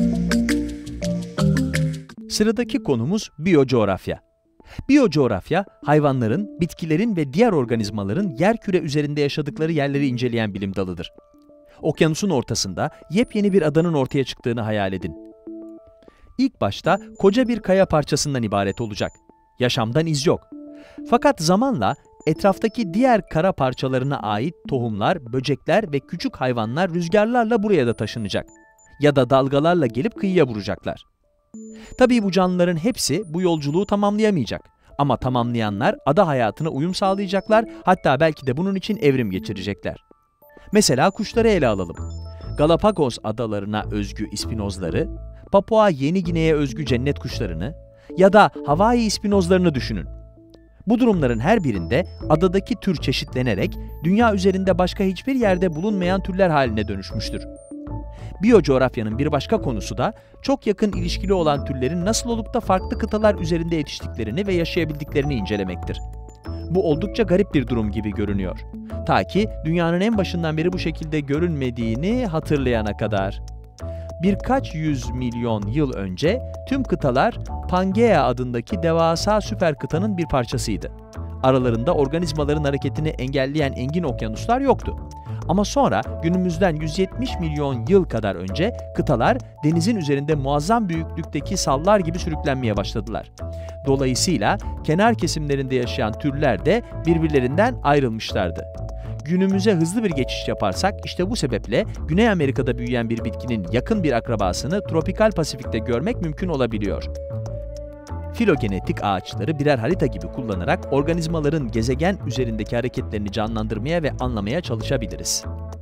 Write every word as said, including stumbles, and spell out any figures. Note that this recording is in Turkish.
Sıradaki konumuz biyocoğrafya. Biyocoğrafya, hayvanların, bitkilerin ve diğer organizmaların yerküre üzerinde yaşadıkları yerleri inceleyen bilim dalıdır. Okyanusun ortasında yepyeni bir adanın ortaya çıktığını hayal edin. İlk başta koca bir kaya parçasından ibaret olacak. Yaşamdan iz yok. Fakat zamanla etraftaki diğer kara parçalarına ait tohumlar, böcekler ve küçük hayvanlar rüzgarlarla buraya da taşınacak. Ya da dalgalarla gelip kıyıya vuracaklar. Tabii bu canlıların hepsi bu yolculuğu tamamlayamayacak. Ama tamamlayanlar ada hayatına uyum sağlayacaklar, hatta belki de bunun için evrim geçirecekler. Mesela kuşları ele alalım. Galapagos adalarına özgü ispinozları, Papua Yeni Gine'ye özgü cennet kuşlarını ya da Hawaii ispinozlarını düşünün. Bu durumların her birinde adadaki tür çeşitlenerek dünya üzerinde başka hiçbir yerde bulunmayan türler haline dönüşmüştür. Biyocoğrafyanın bir başka konusu da çok yakın ilişkili olan türlerin nasıl olup da farklı kıtalar üzerinde yetiştiklerini ve yaşayabildiklerini incelemektir. Bu oldukça garip bir durum gibi görünüyor. Ta ki dünyanın en başından beri bu şekilde görünmediğini hatırlayana kadar. Birkaç yüz milyon yıl önce tüm kıtalar Pangea adındaki devasa süper kıtanın bir parçasıydı. Aralarında organizmaların hareketini engelleyen engin okyanuslar yoktu. Ama sonra günümüzden yüz yetmiş milyon yıl kadar önce kıtalar denizin üzerinde muazzam büyüklükteki sallar gibi sürüklenmeye başladılar. Dolayısıyla kenar kesimlerinde yaşayan türler de birbirlerinden ayrılmışlardı. Günümüze hızlı bir geçiş yaparsak işte bu sebeple Güney Amerika'da büyüyen bir bitkinin yakın bir akrabasını tropikal Pasifik'te görmek mümkün olabiliyor. Filogenetik ağaçları birer harita gibi kullanarak organizmaların gezegen üzerindeki hareketlerini canlandırmaya ve anlamaya çalışabiliriz.